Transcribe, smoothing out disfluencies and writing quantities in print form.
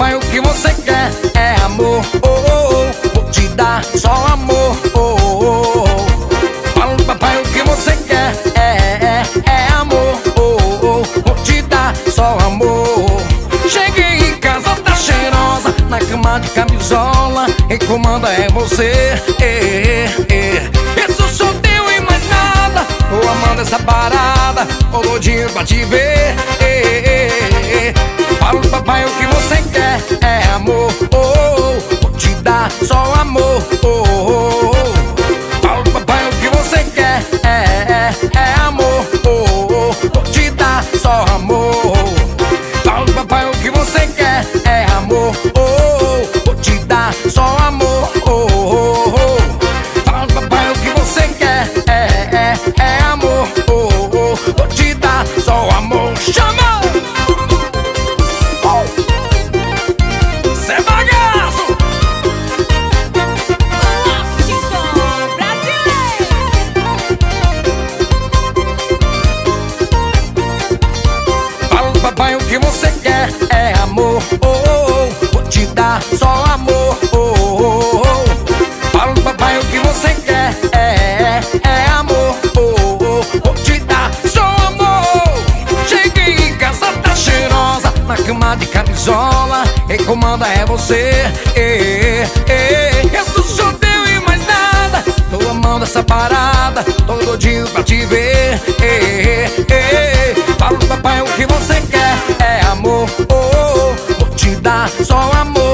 papai, o que você quer é amor, oh, oh, oh. Vou te dar só amor, oh, oh, oh. Fala papai, o que você quer é amor, oh, oh, oh. Vou te dar só amor. Cheguei em casa, tá cheirosa, na cama de camisola, quem comanda é você, Eu sou solteiro e mais nada, tô amando essa parada, tô doidinho pra te ver, Fala papai, o que você quer é amor, oh, oh. Vou te dar só amor, oh, oh, oh. Fala papai, o que você quer é amor, oh, oh. Vou te dar só amor. Fala papai, o que você quer é amor, oh, oh. Vou te dar só amor, oh, oh, oh. Fala papai, o que você quer é amor, oh, oh. Vou te dar só amor. Chama! Papai, o que você quer é amor, oh, oh, oh. Vou te dar só amor, oh, oh, oh. Fala papai, o que você quer é amor, oh, oh. Vou te dar só amor. Cheguei em casa, tá cheirosa, na cama de camisola, quem comanda é você, Eu sou solteiro e mais nada, tô amando essa parada, tô doidinho pra te ver, Fala papai, o que você quer é amor, oh, oh, oh. Vou te dar só amor.